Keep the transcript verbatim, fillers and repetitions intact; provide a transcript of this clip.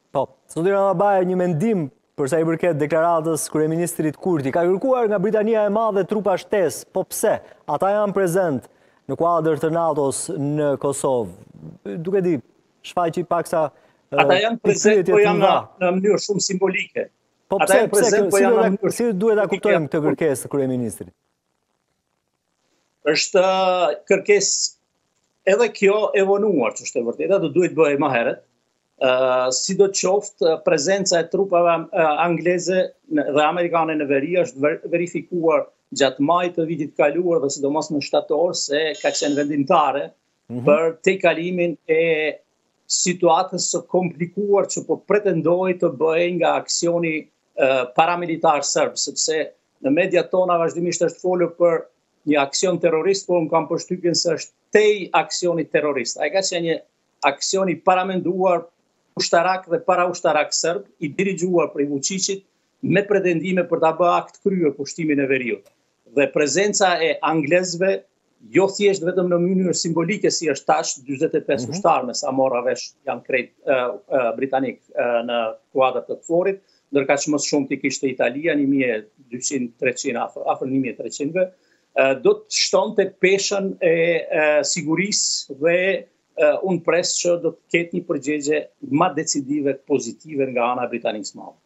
Po, Zotin Ramabaje, një mendim përsa i përket deklaratës kryeministrit Kurti. Ka kërkuar nga Britania e Madhe trupa shtesë, po pse? Ata janë prezent në kuadër të NATO-s në Kosovë. Duke di, shfaqi paksa Ata janë prezent, po janë në, në mënyrë shumë simbolike. Po Ata pse, janë prezent, pse, po si janë në duhet mënyrë si duhet ta simbolike. kuptojmë këtë kërkesë të kryeministrit? Është kërkesë edhe kjo e vonuar, që është e vërtetë, do duhet bëhej më herët. Uh, si do të qoftë, prezenca e trupave uh, angleze dhe amerikane në veri është ver verifikuar gjatë majit të vitit kaluar dhe sidomos në shtator se ka qenë vendimtare mm -hmm. për te kalimin e situatës së komplikuar që po pretendoi të bëhej nga aksioni uh, paramilitar serb, sepse në mediat tona vazhdimisht është folur për një aksion terrorist, por unë kam përshtypjen se është tej aksioni terrorist. Ai ka qenë një aksioni paramenduar ushtarak dhe para ushtarak serb, i dirigjuar prej Vučićit me pretendime për ta bërë akt kryer pushtimin e veriut. Dhe prezenca e anglezëve jo thjesht vetëm në mënyrë simbolike si është tash dyzet e pesë mm -hmm. ushtarë me sa morra vesh janë krejt uh, uh, britanik uh, në kuadër të këforit, ndërka që më shumë t'i kishte Italia një mijë e dyqind treqind afër një mijë e treqind-ve, uh, do të shtonte peshën e uh, sigurisë dhe uh, unë pres që do të ketë një përgjigje më decisive pozitive nga ana e Britanisë së Madhe.